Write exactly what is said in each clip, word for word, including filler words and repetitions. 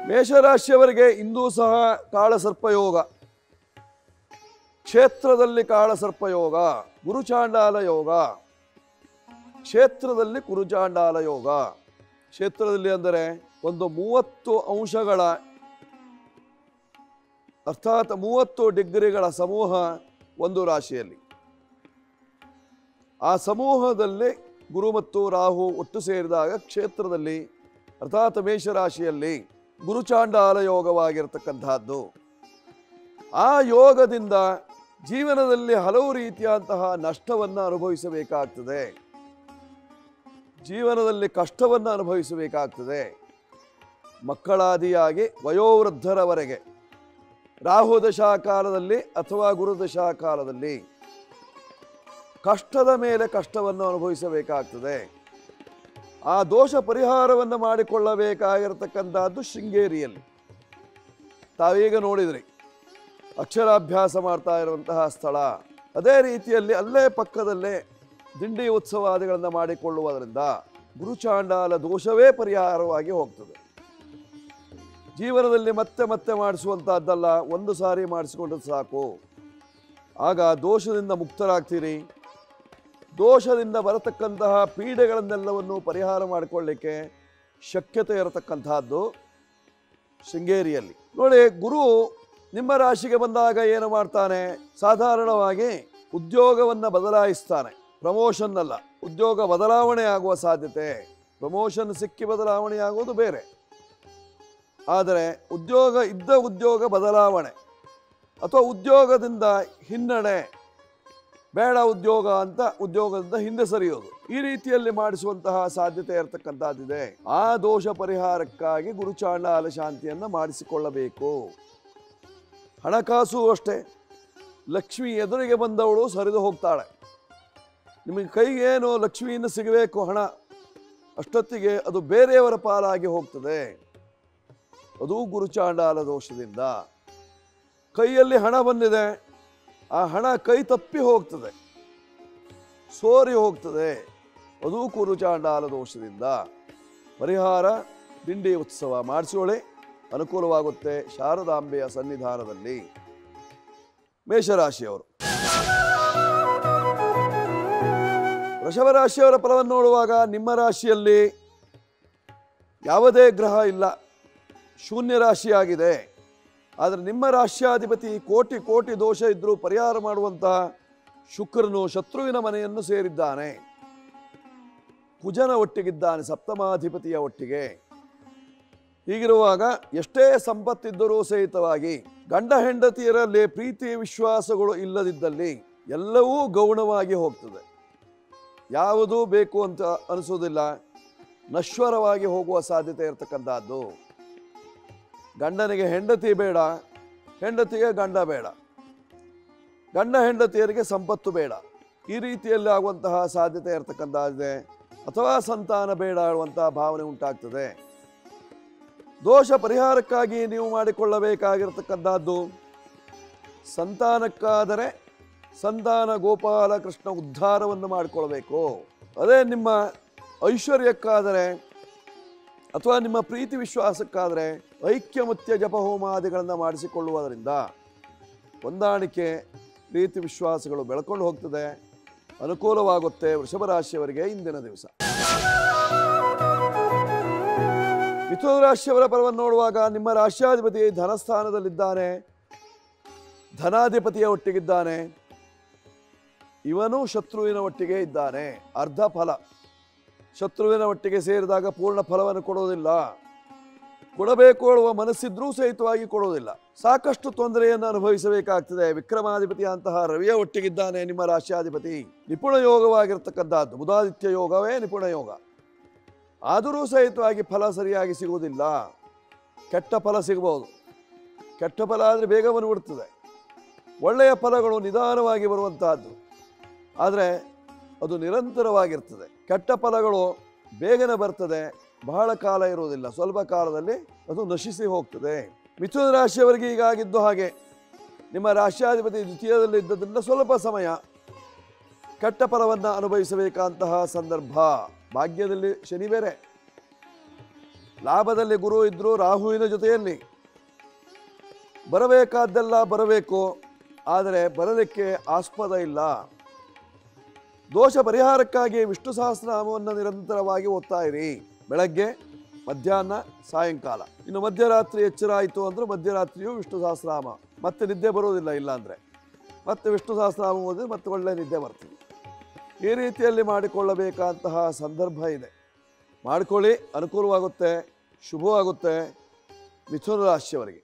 ಮೇಷರಾಶಿಯವರಿಗೆ ಇಂದೂ ಸಹ ಕಾಳಸರ್ಪಯೋಗ, ಕ್ಷೇತ್ರದಲ್ಲಿ ಕಾಳಸರ್ಪಯೋಗ, ಗುರುಚಾಂಡಾಲ ಯೋಗ, ಕ್ಷೇತ್ರದಲ್ಲಿ ಗುರುಚಾಂಡಾಲ ಯೋಗ. ಕ್ಷೇತ್ರದಲ್ಲಿ ಅಂದರೆ ಒಂದು ಮೂವತ್ತು ಅಂಶಗಳ ಅರ್ಥಾತ್ ಮೂವತ್ತು ಡಿಗ್ರಿಗಳ ಸಮೂಹ ಒಂದು ರಾಶಿಯಲ್ಲಿ, ಆ ಸಮೂಹದಲ್ಲಿ ಗುರು ಮತ್ತು ರಾಹು ಒಟ್ಟು ಸೇರಿದಾಗ ಕ್ಷೇತ್ರದಲ್ಲಿ ಅರ್ಥಾತ್ ಮೇಷರಾಶಿಯಲ್ಲಿ ಗುರುಚಾಂಡಾಲ ಯೋಗವಾಗಿರತಕ್ಕಂತಹದ್ದು. ಆ ಯೋಗದಿಂದ ಜೀವನದಲ್ಲಿ ಹಲವು ರೀತಿಯಾದಂತಹ ನಷ್ಟವನ್ನು ಅನುಭವಿಸಬೇಕಾಗ್ತದೆ, ಜೀವನದಲ್ಲಿ ಕಷ್ಟವನ್ನು ಅನುಭವಿಸಬೇಕಾಗ್ತದೆ. ಮಕ್ಕಳಾದಿಯಾಗಿ ವಯೋವೃದ್ಧರವರೆಗೆ ರಾಹು ದಶಾಕಾಲದಲ್ಲಿ ಅಥವಾ ಗುರು ದಶಾಕಾಲದಲ್ಲಿ ಕಷ್ಟದ ಮೇಲೆ ಕಷ್ಟವನ್ನು ಅನುಭವಿಸಬೇಕಾಗ್ತದೆ. ಆ ದೋಷ ಪರಿಹಾರವನ್ನು ಮಾಡಿಕೊಳ್ಳಬೇಕಾಗಿರತಕ್ಕಂಥದ್ದು ಶೃಂಗೇರಿಯಲ್ಲಿ. ತಾವೀಗ ನೋಡಿದ್ರಿ ಅಕ್ಷರಾಭ್ಯಾಸ ಮಾಡ್ತಾ ಇರುವಂತಹ ಸ್ಥಳ. ಅದೇ ರೀತಿಯಲ್ಲಿ ಅಲ್ಲೇ ಪಕ್ಕದಲ್ಲೇ ದಿಂಡಿ ಉತ್ಸವಾದಿಗಳನ್ನು ಮಾಡಿಕೊಳ್ಳುವುದರಿಂದ ಗುರುಚಾಂಡಾಲ ದೋಷವೇ ಪರಿಹಾರವಾಗಿ ಹೋಗ್ತದೆ. ಜೀವನದಲ್ಲಿ ಮತ್ತೆ ಮತ್ತೆ ಮಾಡಿಸುವಂತಹದ್ದಲ್ಲ, ಒಂದು ಸಾರಿ ಮಾಡಿಸಿಕೊಂಡ್ರೆ ಸಾಕು. ಆಗ ದೋಷದಿಂದ ಮುಕ್ತರಾಗ್ತೀರಿ. ದೋಷದಿಂದ ಬರತಕ್ಕಂತಹ ಪೀಡೆಗಳನ್ನೆಲ್ಲವನ್ನು ಪರಿಹಾರ ಮಾಡಿಕೊಳ್ಳಿಕ್ಕೆ ಶಕ್ಯತೆ ಇರತಕ್ಕಂತಹದ್ದು ಶೃಂಗೇರಿಯಲ್ಲಿ. ನೋಡಿ, ಗುರು ನಿಮ್ಮ ರಾಶಿಗೆ ಬಂದಾಗ ಏನು ಮಾಡ್ತಾನೆ? ಸಾಧಾರಣವಾಗಿ ಉದ್ಯೋಗವನ್ನು ಬದಲಾಯಿಸ್ತಾನೆ. ಪ್ರಮೋಷನ್ ಅಲ್ಲ, ಉದ್ಯೋಗ ಬದಲಾವಣೆ ಆಗುವ ಸಾಧ್ಯತೆ. ಪ್ರಮೋಷನ್ ಸಿಕ್ಕಿ ಬದಲಾವಣೆ ಆಗುವುದು ಬೇರೆ, ಆದರೆ ಉದ್ಯೋಗ ಇದ್ದ ಉದ್ಯೋಗ ಬದಲಾವಣೆ ಅಥವಾ ಉದ್ಯೋಗದಿಂದ ಹಿನ್ನಡೆ, ಬೇಡ ಉದ್ಯೋಗ ಅಂತ ಉದ್ಯೋಗದಿಂದ ಹಿಂದೆ ಸರಿಯೋದು, ಈ ರೀತಿಯಲ್ಲಿ ಮಾಡಿಸುವಂತಹ ಸಾಧ್ಯತೆ ಇರತಕ್ಕಂಥದ್ದಿದೆ. ಆ ದೋಷ ಪರಿಹಾರಕ್ಕಾಗಿ ಗುರುಚಾಂಡಾಲ ಶಾಂತಿಯನ್ನು ಮಾಡಿಸಿಕೊಳ್ಳಬೇಕು. ಹಣಕಾಸು ಅಷ್ಟೇ. ಲಕ್ಷ್ಮಿ ಎದುರಿಗೆ ಬಂದವಳು ಸರಿದು ಹೋಗ್ತಾಳೆ. ನಿಮಗೆ ಕೈಗೆ ಏನು ಲಕ್ಷ್ಮಿಯಿಂದ ಸಿಗಬೇಕು ಹಣ, ಅಷ್ಟೊತ್ತಿಗೆ ಅದು ಬೇರೆಯವರ ಪಾಲಾಗಿ ಹೋಗ್ತದೆ. ಅದು ಗುರುಚಾಂಡಾಲ ದೋಷದಿಂದ. ಕೈಯಲ್ಲಿ ಹಣ ಬಂದಿದೆ, ಆ ಹಣ ಕೈ ತಪ್ಪಿ ಹೋಗ್ತದೆ, ಸೋರಿ ಹೋಗ್ತದೆ. ಅದು ಗುರುಚಾಂಡಾಲ ದೋಷದಿಂದ. ಪರಿಹಾರ ದಿಂಡಿ ಉತ್ಸವ ಮಾಡಿಸೋಳೆ, ಅನುಕೂಲವಾಗುತ್ತೆ ಶಾರದಾಂಬೆಯ ಸನ್ನಿಧಾನದಲ್ಲಿ. ಮೇಷರಾಶಿಯವರು. ವೃಷಭರಾಶಿಯವರ ಫಲವನ್ನು ನೋಡುವಾಗ ನಿಮ್ಮ ರಾಶಿಯಲ್ಲಿ ಯಾವುದೇ ಗ್ರಹ ಇಲ್ಲ, ಶೂನ್ಯ ರಾಶಿಯಾಗಿದೆ. ಆದರೆ ನಿಮ್ಮ ರಾಶ್ಯಾಧಿಪತಿ ಕೋಟಿ ಕೋಟಿ ದೋಷ ಇದ್ದರೂ ಪರಿಹಾರ ಮಾಡುವಂತಹ ಶುಕ್ರನು ಶತ್ರುವಿನ ಮನೆಯನ್ನು ಸೇರಿದ್ದಾನೆ. ಕುಜನ ಒಟ್ಟಿಗಿದ್ದಾನೆ, ಸಪ್ತಮಾಧಿಪತಿಯ ಒಟ್ಟಿಗೆ. ಹೀಗಿರುವಾಗ ಎಷ್ಟೇ ಸಂಪತ್ತಿದ್ದರೂ ಸಹಿತವಾಗಿ ಗಂಡ ಹೆಂಡತಿಯರಲ್ಲಿ ಪ್ರೀತಿ ವಿಶ್ವಾಸಗಳು ಇಲ್ಲದಿದ್ದಲ್ಲಿ ಎಲ್ಲವೂ ಗೌಣವಾಗಿ ಹೋಗ್ತದೆ. ಯಾವುದೂ ಬೇಕು ಅಂತ ಅನಿಸೋದಿಲ್ಲ, ನಶ್ವರವಾಗಿ ಹೋಗುವ ಸಾಧ್ಯತೆ ಇರತಕ್ಕಂಥದ್ದು. ಗಂಡನಿಗೆ ಹೆಂಡತಿ ಬೇಡ, ಹೆಂಡತಿಗೆ ಗಂಡ ಬೇಡ, ಗಂಡ ಹೆಂಡತಿಯರಿಗೆ ಸಂಪತ್ತು ಬೇಡ, ಈ ರೀತಿಯಲ್ಲಿ ಆಗುವಂತಹ ಸಾಧ್ಯತೆ ಇರತಕ್ಕಂಥದ್ದಿದೆ. ಅಥವಾ ಸಂತಾನ ಬೇಡ ಹೇಳುವಂತಹ ಭಾವನೆ ಉಂಟಾಗ್ತದೆ. ದೋಷ ಪರಿಹಾರಕ್ಕಾಗಿ ನೀವು ಮಾಡಿಕೊಳ್ಳಬೇಕಾಗಿರತಕ್ಕಂಥದ್ದು, ಸಂತಾನಕ್ಕಾದರೆ ಸಂತಾನ ಗೋಪಾಲ ಕೃಷ್ಣ ಉದ್ಧಾರವನ್ನು ಮಾಡಿಕೊಳ್ಬೇಕು. ಅದೇ ನಿಮ್ಮ ಐಶ್ವರ್ಯಕ್ಕಾದರೆ ಅಥವಾ ನಿಮ್ಮ ಪ್ರೀತಿ ವಿಶ್ವಾಸಕ್ಕಾದರೆ ಐಕ್ಯಮತ್ಯ ಜಪ ಹೋಮಾದಿಗಳನ್ನು ಮಾಡಿಸಿಕೊಳ್ಳುವುದರಿಂದ ಹೊಂದಾಣಿಕೆ ಪ್ರೀತಿ ವಿಶ್ವಾಸಗಳು ಬೆಳ್ಕೊಂಡು ಹೋಗ್ತದೆ, ಅನುಕೂಲವಾಗುತ್ತೆ ವೃಷಭ ರಾಶಿಯವರಿಗೆ ಇಂದಿನ ದಿವಸ. ಮಿಥುನ ರಾಶಿಯವರ ಫಲವನ್ನು ನೋಡುವಾಗ ನಿಮ್ಮ ರಾಶ್ಯಾಧಿಪತಿ ಧನಸ್ಥಾನದಲ್ಲಿದ್ದಾನೆ, ಧನಾಧಿಪತಿಯ ಒಟ್ಟಿಗಿದ್ದಾನೆ. ಇವನು ಶತ್ರುವಿನ ಒಟ್ಟಿಗೆ ಇದ್ದಾನೆ. ಅರ್ಧ ಫಲ. ಶತ್ರುವಿನ ಒಟ್ಟಿಗೆ ಸೇರಿದಾಗ ಪೂರ್ಣ ಫಲವನ್ನು ಕೊಡೋದಿಲ್ಲ. ಕೊಡಬೇಕು ಹೇಳುವ ಮನಸ್ಸಿದ್ರೂ ಸಹಿತವಾಗಿ ಕೊಡೋದಿಲ್ಲ. ಸಾಕಷ್ಟು ತೊಂದರೆಯನ್ನು ಅನುಭವಿಸಬೇಕಾಗ್ತದೆ. ವಿಕ್ರಮಾಧಿಪತಿ ಅಂತಹ ರವಿಯ ಒಟ್ಟಿಗಿದ್ದಾನೆ ನಿಮ್ಮ ರಾಶ್ಯಾಧಿಪತಿ. ನಿಪುಣ ಯೋಗವಾಗಿರ್ತಕ್ಕಂಥದ್ದು ಬುಧಾದಿತ್ಯ ಯೋಗವೇ ನಿಪುಣ ಯೋಗ. ಆದರೂ ಸಹಿತವಾಗಿ ಫಲ ಸರಿಯಾಗಿ ಸಿಗುವುದಿಲ್ಲ. ಕೆಟ್ಟ ಫಲ ಸಿಗಬಹುದು. ಕೆಟ್ಟ ಫಲ ಆದರೆ ಬೇಗ ಬಂದುಬಿಡ್ತದೆ. ಒಳ್ಳೆಯ ಫಲಗಳು ನಿಧಾನವಾಗಿ ಬರುವಂತಹದ್ದು, ಆದರೆ ಅದು ನಿರಂತರವಾಗಿರ್ತದೆ. ಕೆಟ್ಟ ಫಲಗಳು ಬೇಗನೆ ಬರ್ತದೆ, ಬಹಳ ಕಾಲ ಇರುವುದಿಲ್ಲ, ಸ್ವಲ್ಪ ಕಾಲದಲ್ಲಿ ಅದು ನಶಿಸಿ ಹೋಗ್ತದೆ. ಮಿಥುನ ರಾಶಿಯವರಿಗೆ ಈಗಾಗಿದ್ದು ಹಾಗೆ. ನಿಮ್ಮ ರಾಶ್ಯಾಧಿಪತಿ ದ್ವಿತೀಯದಲ್ಲಿ ಇದ್ದದ್ರಿಂದ ಸ್ವಲ್ಪ ಸಮಯ ಕೆಟ್ಟ ಫಲವನ್ನು ಅನುಭವಿಸಬೇಕಂತಹ ಸಂದರ್ಭ. ಭಾಗ್ಯದಲ್ಲಿ ಶನಿ ಬೇರೆ, ಲಾಭದಲ್ಲಿ ಗುರು ಇದ್ದರೂ ರಾಹುವಿನ ಜೊತೆಯಲ್ಲಿ. ಬರಬೇಕಾದ್ದೆಲ್ಲ ಬರಬೇಕು, ಆದರೆ ಬರಲಿಕ್ಕೆ ಆಸ್ಪದ ಇಲ್ಲ. ದೋಷ ಪರಿಹಾರಕ್ಕಾಗಿ ವಿಷ್ಣು ಸಹಸ್ರನಾಮವನ್ನು ನಿರಂತರವಾಗಿ ಓದ್ತಾ ಇರಿ, ಬೆಳಗ್ಗೆ, ಮಧ್ಯಾಹ್ನ, ಸಾಯಂಕಾಲ. ಇನ್ನು ಮಧ್ಯರಾತ್ರಿ ಎಚ್ಚರ ಆಯಿತು ಅಂದ್ರೆ ಮಧ್ಯರಾತ್ರಿಯೂ ವಿಷ್ಣು ಸಹಸ್ರನಾಮ, ಮತ್ತೆ ನಿದ್ದೆ ಬರೋದಿಲ್ಲ. ಇಲ್ಲ ಅಂದರೆ ಮತ್ತೆ ವಿಷ್ಣು ಸಹಸ್ರನಾಮ ಓದಿದ್ರೆ ಮತ್ತೆ ಒಳ್ಳೆ ನಿದ್ದೆ ಬರ್ತೀವಿ. ಈ ರೀತಿಯಲ್ಲಿ ಮಾಡಿಕೊಳ್ಳಬೇಕಾದಂತಹ ಸಂದರ್ಭ ಇದೆ. ಮಾಡಿಕೊಳ್ಳಿ, ಅನುಕೂಲವಾಗುತ್ತೆ, ಶುಭವಾಗುತ್ತೆ. ಮಿಥುನ ರಾಶಿಯವರಿಗೆ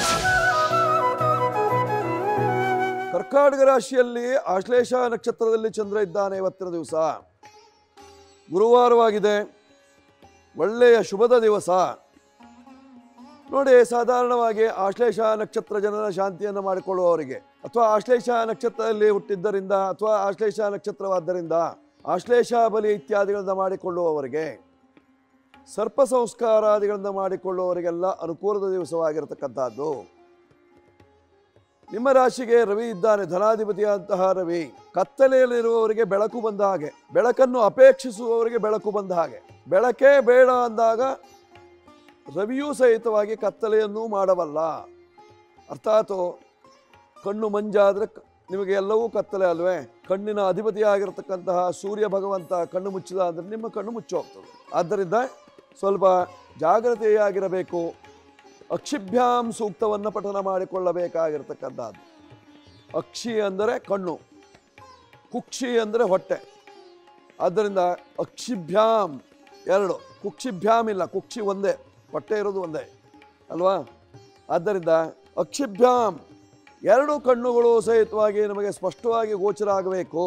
ಕರ್ಕಾಟಕ ರಾಶಿಯಲ್ಲಿ ಆಶ್ಲೇಷ ನಕ್ಷತ್ರದಲ್ಲಿ ಚಂದ್ರ ಇದ್ದಾನೆ. ಇವತ್ತಿನ ದಿವಸ ಗುರುವಾರವಾಗಿದೆ, ಒಳ್ಳೆಯ ಶುಭದ ದಿವಸ. ನೋಡಿ, ಸಾಧಾರಣವಾಗಿ ಆಶ್ಲೇಷ ನಕ್ಷತ್ರ ಜನರ ಶಾಂತಿಯನ್ನು ಮಾಡಿಕೊಳ್ಳುವವರಿಗೆ, ಅಥವಾ ಆಶ್ಲೇಷ ನಕ್ಷತ್ರದಲ್ಲಿ ಹುಟ್ಟಿದ್ದರಿಂದ ಅಥವಾ ಆಶ್ಲೇಷ ನಕ್ಷತ್ರವಾದ್ದರಿಂದ ಆಶ್ಲೇಷ ಬಲಿ ಇತ್ಯಾದಿಗಳಿಂದ ಮಾಡಿಕೊಳ್ಳುವವರಿಗೆ, ಸರ್ಪ ಸಂಸ್ಕಾರಾದಿಗಳಿಂದ ಮಾಡಿಕೊಳ್ಳುವವರಿಗೆಲ್ಲ ಅನುಕೂಲದ ದಿವಸವಾಗಿರತಕ್ಕಂಥದ್ದು. ನಿಮ್ಮ ರಾಶಿಗೆ ರವಿ ಇದ್ದಾನೆ, ಧನಾಧಿಪತಿಯಾದಂತಹ ರವಿ. ಕತ್ತಲೆಯಲ್ಲಿರುವವರಿಗೆ ಬೆಳಕು ಬಂದ ಹಾಗೆ, ಬೆಳಕನ್ನು ಅಪೇಕ್ಷಿಸುವವರಿಗೆ ಬೆಳಕು ಬಂದ ಹಾಗೆ. ಬೆಳಕೇ ಬೇಡ ಅಂದಾಗ ರವಿಯೂ ಸಹಿತವಾಗಿ ಕತ್ತಲೆಯನ್ನು ಮಾಡಬಲ್ಲ. ಅರ್ಥಾತ್ ಕಣ್ಣು ಮಂಜಾದರೆ ನಿಮಗೆ ಎಲ್ಲವೂ ಕತ್ತಲೆ ಅಲ್ವೇ. ಕಣ್ಣಿನ ಅಧಿಪತಿಯಾಗಿರತಕ್ಕಂತಹ ಸೂರ್ಯ ಭಗವಂತ ಕಣ್ಣು ಮುಚ್ಚಿದ ಅಂದರೆ ನಿಮ್ಮ ಕಣ್ಣು ಮುಚ್ಚೋಗ್ತದೆ. ಆದ್ದರಿಂದ ಸ್ವಲ್ಪ ಜಾಗ್ರತೆಯಾಗಿರಬೇಕು. ಅಕ್ಷಿಭ್ಯಾಂ ಸೂಕ್ತವನ್ನು ಪಠನ ಮಾಡಿಕೊಳ್ಳಬೇಕಾಗಿರ್ತಕ್ಕಂಥದ್ದು. ಅಕ್ಷಿ ಅಂದರೆ ಕಣ್ಣು, ಕುಕ್ಷಿ ಅಂದರೆ ಹೊಟ್ಟೆ. ಆದ್ದರಿಂದ ಅಕ್ಷಿಭ್ಯಾಂ ಎರಡು, ಕುಕ್ಷಿಭ್ಯಾಮ್ ಇಲ್ಲ, ಕುಕ್ಷಿ ಒಂದೇ, ಹೊಟ್ಟೆ ಇರೋದು ಒಂದೇ ಅಲ್ವಾ. ಆದ್ದರಿಂದ ಅಕ್ಷಿಭ್ಯಾಂ ಎರಡು ಕಣ್ಣುಗಳು ಸಹಿತವಾಗಿ ನಮಗೆ ಸ್ಪಷ್ಟವಾಗಿ ಗೋಚರ ಆಗಬೇಕು.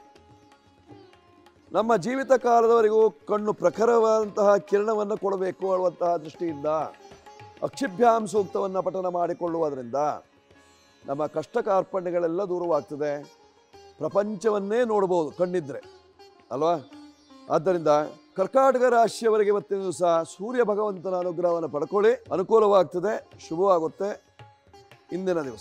ನಮ್ಮ ಜೀವಿತ ಕಾಲದವರೆಗೂ ಕಣ್ಣು ಪ್ರಖರವಾದಂತಹ ಕಿರಣವನ್ನು ಕೊಡಬೇಕು ಅನ್ನುವಂತಹ ದೃಷ್ಟಿಯಿಂದ ಅಕ್ಷಿಭ್ಯಾಂ ಸೂಕ್ತವನ್ನು ಪಠನ ಮಾಡಿಕೊಳ್ಳುವುದರಿಂದ ನಮ್ಮ ಕಷ್ಟ ಕಾರ್ಪಣ್ಯಗಳೆಲ್ಲ ದೂರವಾಗ್ತದೆ. ಪ್ರಪಂಚವನ್ನೇ ನೋಡ್ಬೋದು ಕಣ್ಣಿದ್ರೆ ಅಲ್ವಾ. ಆದ್ದರಿಂದ ಕರ್ಕಾಟಕ ರಾಶಿಯವರಿಗೆ ಇವತ್ತಿನ ದಿವಸ ಸೂರ್ಯ ಭಗವಂತನ ಅನುಗ್ರಹವನ್ನು ಪಡ್ಕೊಳ್ಳಿ, ಅನುಕೂಲವಾಗ್ತದೆ, ಶುಭವಾಗುತ್ತೆ ಇಂದಿನ ದಿವಸ.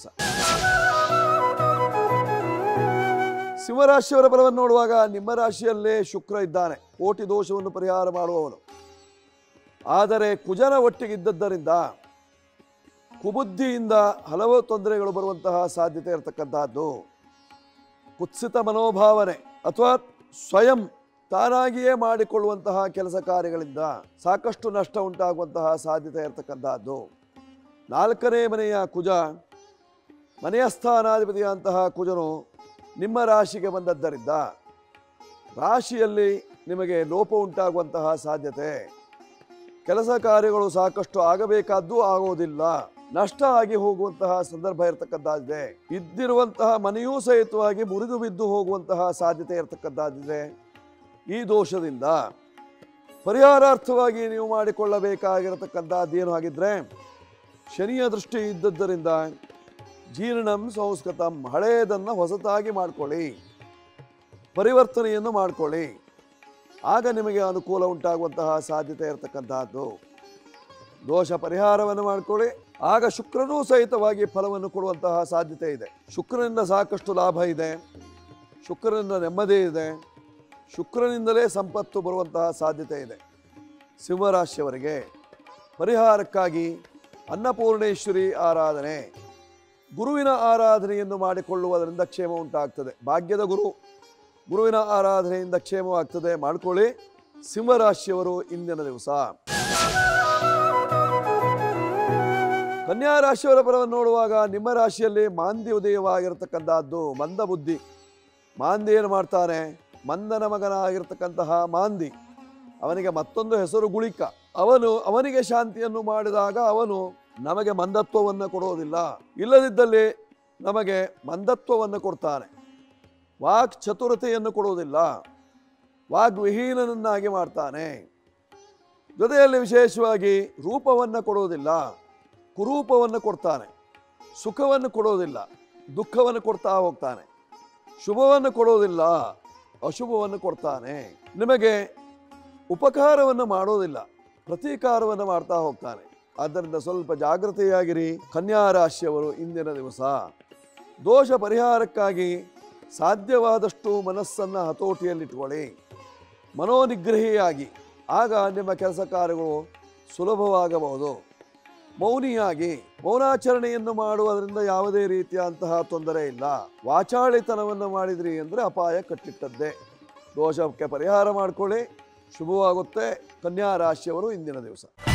ಸಿಂಹರಾಶಿಯವರ ಫಲವನ್ನು ನೋಡುವಾಗ ನಿಮ್ಮ ರಾಶಿಯಲ್ಲೇ ಶುಕ್ರ ಇದ್ದಾನೆ, ಕೋಟಿ ದೋಷವನ್ನು ಪರಿಹಾರ ಮಾಡುವವನು. ಆದರೆ ಕುಜನ ಒಟ್ಟಿಗಿದ್ದದ್ದರಿಂದ ಕುಬುದ್ಧಿಯಿಂದ ಹಲವು ತೊಂದರೆಗಳು ಬರುವಂತಹ ಸಾಧ್ಯತೆ ಇರತಕ್ಕಂತಹದ್ದು. ಕುತ್ಸಿತ ಮನೋಭಾವನೆ ಅಥವಾ ಸ್ವಯಂ ತಾನಾಗಿಯೇ ಮಾಡಿಕೊಳ್ಳುವಂತಹ ಕೆಲಸ ಕಾರ್ಯಗಳಿಂದ ಸಾಕಷ್ಟು ನಷ್ಟ ಉಂಟಾಗುವಂತಹ ಸಾಧ್ಯತೆ ಇರತಕ್ಕಂತಹದ್ದು. ನಾಲ್ಕನೇ ಮನೆಯ ಕುಜ, ಮನೆಯ ಸ್ಥಾನಾಧಿಪತಿಯಾದಂತಹ ಕುಜನು ನಿಮ್ಮ ರಾಶಿಗೆ ಬಂದದ್ದರಿಂದ ರಾಶಿಯಲ್ಲಿ ನಿಮಗೆ ಲೋಪ ಉಂಟಾಗುವಂತಹ ಸಾಧ್ಯತೆ. ಕೆಲಸ ಕಾರ್ಯಗಳು ಸಾಕಷ್ಟು ಆಗಬೇಕಾದ್ದು ಆಗೋದಿಲ್ಲ, ನಷ್ಟ ಆಗಿ ಹೋಗುವಂತಹ ಸಂದರ್ಭ ಇರತಕ್ಕಂಥದ್ದಿದೆ. ಇದ್ದಿರುವಂತಹ ಮನೆಯೂ ಸಹಿತವಾಗಿ ಮುರಿದು ಬಿದ್ದು ಹೋಗುವಂತಹ ಸಾಧ್ಯತೆ ಇರತಕ್ಕಂಥದ್ದಿದೆ. ಈ ದೋಷದಿಂದ ಪರಿಹಾರಾರ್ಥವಾಗಿ ನೀವು ಮಾಡಿಕೊಳ್ಳಬೇಕಾಗಿರತಕ್ಕಂಥದ್ದೇನು ಆಗಿದ್ರೆ, ಶನಿಯ ದೃಷ್ಟಿ ಇದ್ದದ್ದರಿಂದ ಜೀರ್ಣಂ ಸಂಸ್ಕೃತಂ, ಹಳೆಯದನ್ನು ಹೊಸತಾಗಿ ಮಾಡಿಕೊಳ್ಳಿ, ಪರಿವರ್ತನೆಯನ್ನು ಮಾಡಿಕೊಳ್ಳಿ. ಆಗ ನಿಮಗೆ ಅನುಕೂಲ ಉಂಟಾಗುವಂತಹ ಸಾಧ್ಯತೆ ಇರತಕ್ಕಂತಹದ್ದು. ದೋಷ ಪರಿಹಾರವನ್ನು ಮಾಡಿಕೊಳ್ಳಿ, ಆಗ ಶುಕ್ರನೂ ಸಹಿತವಾಗಿ ಫಲವನ್ನು ಕೊಡುವಂತಹ ಸಾಧ್ಯತೆ ಇದೆ. ಶುಕ್ರನಿಂದ ಸಾಕಷ್ಟು ಲಾಭ ಇದೆ, ಶುಕ್ರನಿಂದ ನೆಮ್ಮದಿ ಇದೆ, ಶುಕ್ರನಿಂದಲೇ ಸಂಪತ್ತು ಬರುವಂತಹ ಸಾಧ್ಯತೆ ಇದೆ. ಸಿಂಹರಾಶಿಯವರಿಗೆ ಪರಿಹಾರಕ್ಕಾಗಿ ಅನ್ನಪೂರ್ಣೇಶ್ವರಿ ಆರಾಧನೆ, ಗುರುವಿನ ಆರಾಧನೆಯನ್ನು ಮಾಡಿಕೊಳ್ಳುವುದರಿಂದ ಕ್ಷೇಮ ಉಂಟಾಗ್ತದೆ. ಭಾಗ್ಯದ ಗುರು, ಗುರುವಿನ ಆರಾಧನೆಯಿಂದ ಕ್ಷೇಮವಾಗ್ತದೆ, ಮಾಡಿಕೊಳ್ಳಿ ಸಿಂಹರಾಶಿಯವರು ಇಂದಿನ ದಿವಸ. ಕನ್ಯಾ ರಾಶಿಯವರ ಫಲವನ್ನು ನೋಡುವಾಗ ನಿಮ್ಮ ರಾಶಿಯಲ್ಲಿ ಮಾಂದಿ ಉದಯವಾಗಿರತಕ್ಕಂಥದ್ದು. ಮಂದ ಬುದ್ಧಿ, ಮಾಂದಿ ಏನು ಮಾಡ್ತಾನೆ, ಮಂದನ ಮಗನಾಗಿರ್ತಕ್ಕಂತಹ ಮಾಂದಿ, ಅವನಿಗೆ ಮತ್ತೊಂದು ಹೆಸರು ಗುಳಿಕ. ಅವನು ಅವನಿಗೆ ಶಾಂತಿಯನ್ನು ಮಾಡಿದಾಗ ಅವನು ನಮಗೆ ಮಂದತ್ವವನ್ನು ಕೊಡೋದಿಲ್ಲ, ಇಲ್ಲದಿದ್ದಲ್ಲಿ ನಮಗೆ ಮಂದತ್ವವನ್ನು ಕೊಡ್ತಾನೆ. ವಾಕ್ ಚತುರತೆಯನ್ನು ಕೊಡುವುದಿಲ್ಲ, ವಾಗ್ವಿಹೀನನನ್ನಾಗಿ ಮಾಡ್ತಾನೆ. ಜೊತೆಯಲ್ಲಿ ವಿಶೇಷವಾಗಿ ರೂಪವನ್ನು ಕೊಡುವುದಿಲ್ಲ, ಕುರೂಪವನ್ನು ಕೊಡ್ತಾನೆ. ಸುಖವನ್ನು ಕೊಡೋದಿಲ್ಲ, ದುಃಖವನ್ನು ಕೊಡ್ತಾ ಹೋಗ್ತಾನೆ. ಶುಭವನ್ನು ಕೊಡೋದಿಲ್ಲ, ಅಶುಭವನ್ನು ಕೊಡ್ತಾನೆ. ನಿಮಗೆ ಉಪಕಾರವನ್ನು ಮಾಡೋದಿಲ್ಲ, ಪ್ರತೀಕಾರವನ್ನು ಮಾಡ್ತಾ ಹೋಗ್ತಾನೆ. ಆದ್ದರಿಂದ ಸ್ವಲ್ಪ ಜಾಗೃತೆಯಾಗಿರಿ ಕನ್ಯಾ ರಾಶಿಯವರು ಇಂದಿನ ದಿವಸ. ದೋಷ ಪರಿಹಾರಕ್ಕಾಗಿ ಸಾಧ್ಯವಾದಷ್ಟು ಮನಸ್ಸನ್ನು ಹತೋಟಿಯಲ್ಲಿಟ್ಕೊಳ್ಳಿ, ಮನೋನಿಗ್ರಹಿಯಾಗಿ. ಆಗ ನಿಮ್ಮ ಕೆಲಸ ಕಾರ್ಯಗಳು ಸುಲಭವಾಗಬಹುದು. ಮೌನಿಯಾಗಿ ಮೌನಾಚರಣೆಯನ್ನು ಮಾಡುವುದರಿಂದ ಯಾವುದೇ ರೀತಿಯಂತಹ ತೊಂದರೆ ಇಲ್ಲ. ವಾಚಾಳಿತನವನ್ನು ಮಾಡಿದ್ರಿ ಅಂದರೆ ಅಪಾಯ ಕಟ್ಟಿಟ್ಟದ್ದೇ. ದೋಷಕ್ಕೆ ಪರಿಹಾರ ಮಾಡಿಕೊಳ್ಳಿ, ಶುಭವಾಗುತ್ತೆ. ಕನ್ಯಾ ರಾಶಿಯವರು ಇಂದಿನ ದಿವಸ.